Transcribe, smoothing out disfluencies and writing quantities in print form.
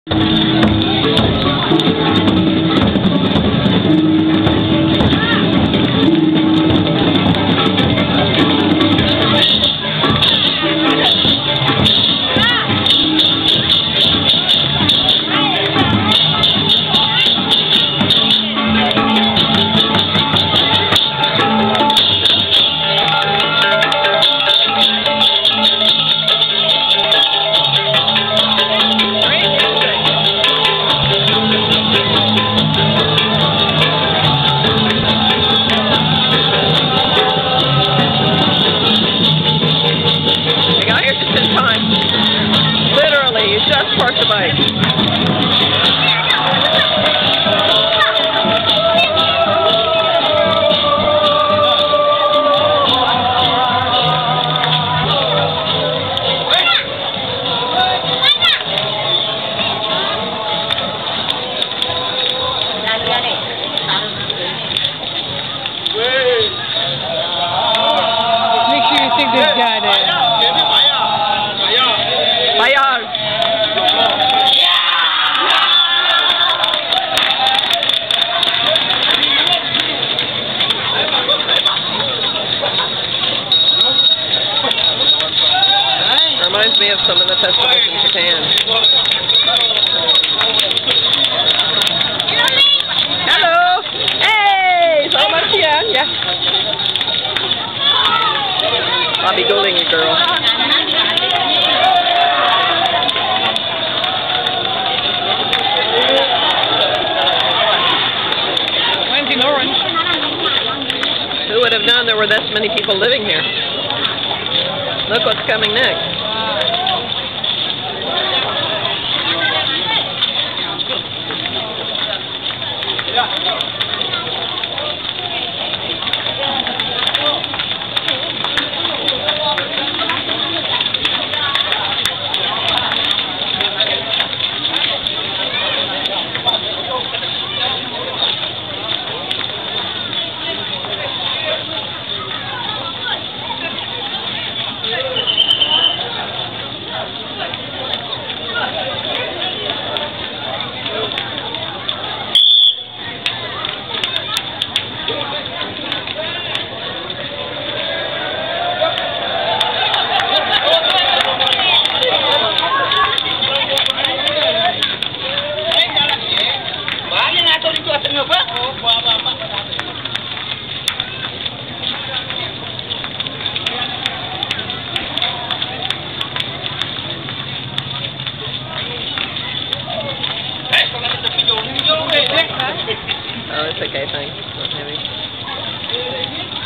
Just park the bike. Make sure you think they've got it. Bayar. Reminds me of some of the festivals in Japan. Hello! Hey! Selamat siang! Yeah. I'll be googling you, girl. Mine's in orange. Who would have known there were this many people living here? Look what's coming next. Oh, it's okay, thanks. It's not heavy.